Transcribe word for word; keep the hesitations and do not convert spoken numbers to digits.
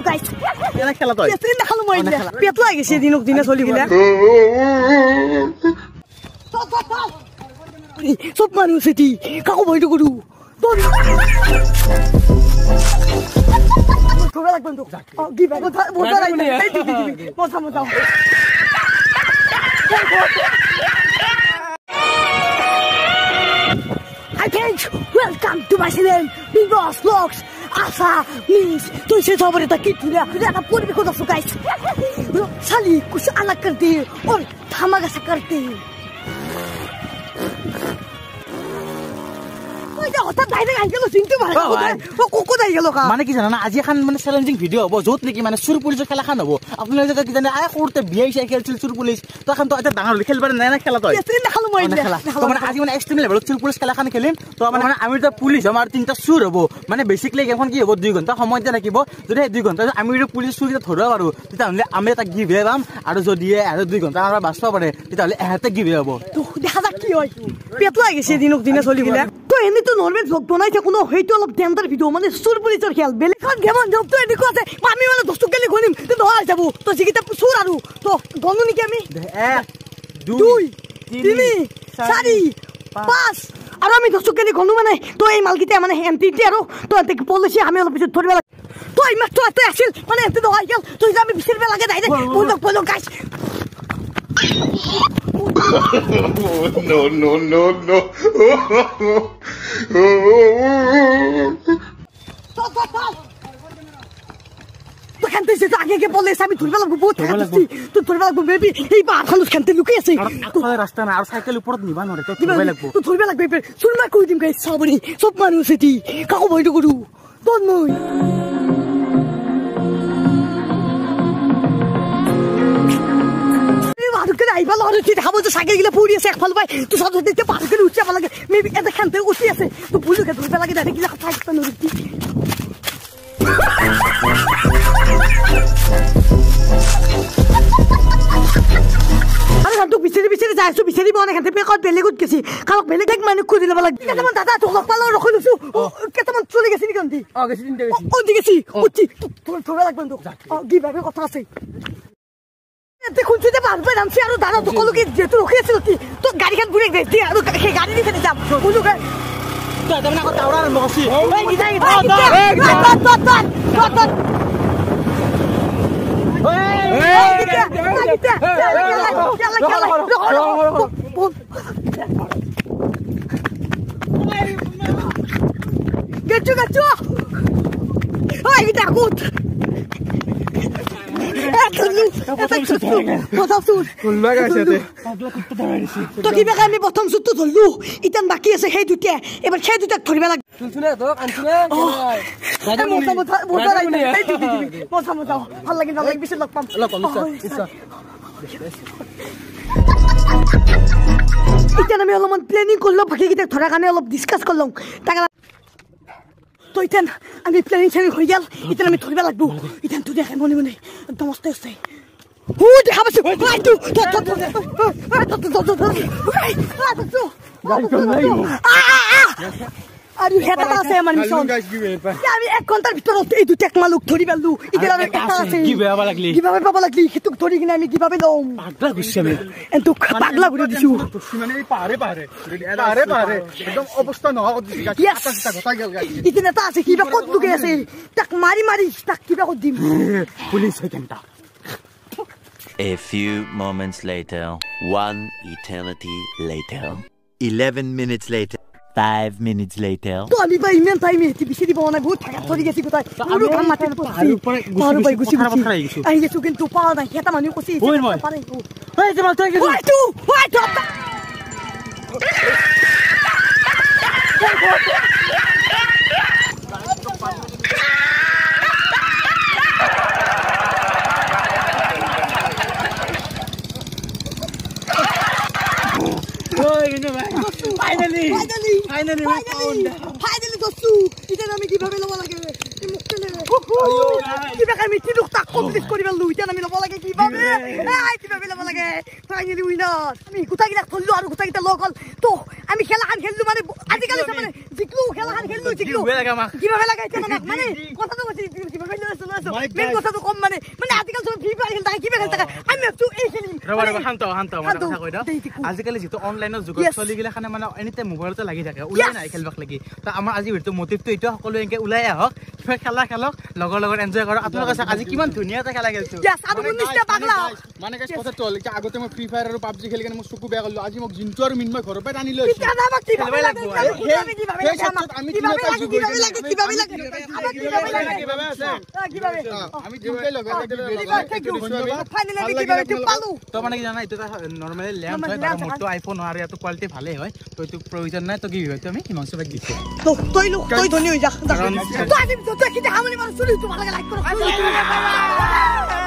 Guys এনে খেলা তই পেট্রিন দেখালো মই পেট লাগি গেছে দিনক দিনে চলি গিলা সব মানুষ এটি কাকু ভয়টো করু তোরা লাগবেন তো গি ব্যাগ বোঝা লাগবে এই দিদি দিদি মজা মজা Hi friends, welcome to my channel, Big Boss Vlogs. Asa means तो इसे सावरे तक की तुझे तुझे ना पूरी भी खुद अफसोस गाइस साली कुछ अलग करते हैं और धमाका सा करते हैं হঠাৎ ডাইরেক্ট আই গেল চিনতে পারে ও কোকো দাই গেল কা মানে কি জানা না আজি এখন মানে চ্যালেঞ্জিং ভিডিও হ'ব যত নেকি মানে চুৰ পুলিচৰ খেলা খান হ'ব আপোনালোকে যদি কি জানে আই কৰতে বিআই চাই খেলছিল চুৰ পুলিচ তো এখন তো এটা ডাঙৰ খেলবাৰ নাই না খেলা তই এসে দেখালো মই খেলা তো মানে আজি মানে এক্সট্রিম লেভেলত চুৰ পুলিচ খেলা খান খেলিম তো মানে আমি তো পুলিচ আমাৰ তিনটা চুৰ হ'ব মানে বেসিক্যালি এখন কি হ'ব দুই ঘণ্টা সময় দিয়া থাকিব যদি দুই ঘণ্টা আমি পুলিচ চুৰ ধৰবা পাৰো তেতিয়াহ'লে আমি এটা গিভ পাম আৰু যদি আৰু দুই ঘণ্টা আমাৰ বাচবা পাৰে তেতিয়াহ'লে এহাতে গিভ হ'ব তো দেখা যাক কি হয় পেট লাগিছে দিনক দিনে চলি গিলা তো এনে তো নরমাল ব্লগ বনাইছে কোনো হয়তো অলপ ডেঞ্জার ভিডিও মানে চুৰ পুলিচৰ খেল বেলেগখন গেমন জবটো এনেকুৱা আছে আমি মানে দস্তু গেলি গনিম তো নহয় যাব তো জিকিটা চুৰ আৰু তো গনো নেকি আমি এক দুই তিনি চাৰি পাঁচ আৰু আমি দস্তু গেলি গনো মানে তো এই মালকিটা মানে এমটিটি আৰু তো এতে পলিসি আমি অলপ পিছত ধৰিব লাগে তো এই মাত্র এটা আছিল মানে এতে নহয় গেল তো আমি বিচাৰিব লাগে ডাইৰেক্ট বলক বলক guys no no no no তো খানতে সে আগে কে বলে আমি ধরবা লাগবো বহুত খাচ্ছি তো ধরবা লাগবো বেবি এই বা খালুস খানতে লুকিয়ে আছে তো রাস্তা না আর সাইকেল উপর নিবা নরে তো ধরবা লাগবো তো ধরবা লাগবে শুনমা কই দিম গাইস সবরি সব মানুষ এটি কাকু বইটো করু তোর নই আইবা লরে তুই দেখাবো তো সাইকেল গিলা পড়ি আছে একফাল ভাই তুই সব দেখতে পার করে উঠছে ভালো লাগে মেবি এটা খানতে উঠি আছে তো বুলুকে ধরতে লাগে দেখি গিলা কথা একটা নরতি আরে তো বিচেরি বিচেরি যাইছো বিচেরি বনে খানতে পে কত বেলেগুত গেছি কালক বেলেগ এক মানুষ কই দিলা লাগে কেমন দাদা তো পালো রখলুছু কেমন চলে গেছি নি কান্দি ও গেছি তিনটা গেছি ও দিগেছি উঠছি তোর তোরা লাগবেন তো কি ভাবে কথা আছে দেখুন যদি পারবে নামছি আর দাদা তো কলকে যেতে রখিয়েছিল তুই তো গাড়িখান ঘুরে গেছি আর সেই গাড়ি নিয়ে যাম বলু গে তো এটা না কথা আওড়ার মগসি এই কি যাই তো তো তো তো তো গেছো গেছো ওই এটা গুড তো কিবা আমি প্রথম সুতো ধরলু ইতান বাকি আছে সেই দুটা এবার সেই দুটাক ধরিবা লাগে চুলছুলে তো আনছুলে দাদা মোটা মোটা মোটা লাগে এই দিদি মোটা মোটা ভাল লাগে ভাল লাগে বেশি লগ পাম লগ পাম ইচ্ছা ইতান আমি অলপমান প্ল্যানিং করলাম বাকি কিটা ধরা কানে অলপ ডিসকাস করলাম টাকা তো ইতান আমি প্ল্যানিং ছেড়ে হয়ে গেল ইতান আমি ধরিবা লাগবো ইতান তুই দেখে মনে মনে একদম মস্ত আছে ও দেখা পাচ্ছি ভাই তুই তো তো তো তো তো তো গাড়ি কোন নাই আরে হেটা আছে আমার মিশন আমি এক ঘন্টার ভিতর এই দুই টেক মালুক ধরি বেলু ইগেলা একটা আছে কিভাবে লাগলি কিভাবে বাবা লাগলি হেতু ধরি কিনা আমি কিভাবে লম পাগলা গুছে আমি এত পাগলা ঘুরে দিছু তো মানে এই পারে পারে পারে পারে একদম অবস্থা না দিছি গাছ আটা কথা গেল গাছ ইতনে তা আছে কিবা কত লুকে আছে টাক মারি মারি টাক কিবা কত দিম পুলিশ হইতামটা A few moments later, one eternity later, eleven minutes later, five minutes later. তো আমি ভাই ইমেন টাইম এটি বেশি দিব না বহুত টাকা ধরে গেছি কোথায় পুরো কাম মাটি পড়ছি পারু ভাই গুছি গুছি আই গেছো কিন্তু পাওয়া না হেতা মানুষ কইছি পারে এই যে মাল তুই গেছিস ওই তুই ওই তো Finally! Finally! Finally! Finally! Finally dostu! Ita nami kibabe lobo lage. Mukte le. Kiba kami tinuk tak complete kori belu. Ita nami lobo lage kibabe. Ai kibabe lobo lage. Finally winner. Ami kuta gila thollu aru kuta gila local. To ami khela kan khelu mane আজিকালি মানে জিকলু খেলাখান খেললো ঠিক কি হয়ে লাগে আমাক কিভাবে লাগাইছে না মানে কথাটো বলছি কিভাবে লয়ে চলে আসো মেন কথাটো কম মানে মানে আজিকাল সব ফ্রি ফায়ার খেলতা কিভাবে খেলতা আমি একটু এই খেলিম ৰবা ৰবা শান্ত শান্ত আমাৰ কথা কৈ দাও আজিকালি যেটো অনলাইনৰ যুগত চলি গিলা খানে মানে এনিতে মোবাইলতে লাগি থাকে উলাই নাই খেলবাক লাগি তা আমাৰ আজি ভিডিঅ মোটিভটো এটা সকলো এনেকে উলাই আহক কিবা খেলা খেলক লগৰ লগৰ এনজয় কৰক আপোনালোকে চাওক আজি কিমান ধুনীয়া এটা খেলা খেলছো ইয়েস আৰু নিশ্চয় পাগলা মানে গাইস কথা চল কি আগতে মই ফ্রি ফায়ার আৰু পাবজি খেলি কেনে মই চকু বেয়া কৰিলো আজি মোক জিন্তু আৰু মিনময় ঘৰৰ পৰা আনি লৈছো কিবা আমাক কিভাবে লাগব আমি কিভাবে আমি কিভাবে লাগে কিভাবে লাগে কিভাবে লাগে আমাক কিভাবে লাগে কিভাবে আছে কিভাবে আমি জিন্তুই লগাই ফাইনালি আমি কিভাবে টিপ পালো তো মানে কি জানা এটা নরমালি ল্যাম্প হয় তার মোটো আইফোন আর এত কোয়ালিটি ভালে হয় তো এটো প্রয়োজন নাই তো কি হয় তুমি হিমাংশু ভাই দিছো তো তুই লোক তুই ধনী হই যা তো আমি তো কি হামনি মার শুনি তো ভালো লাইক করো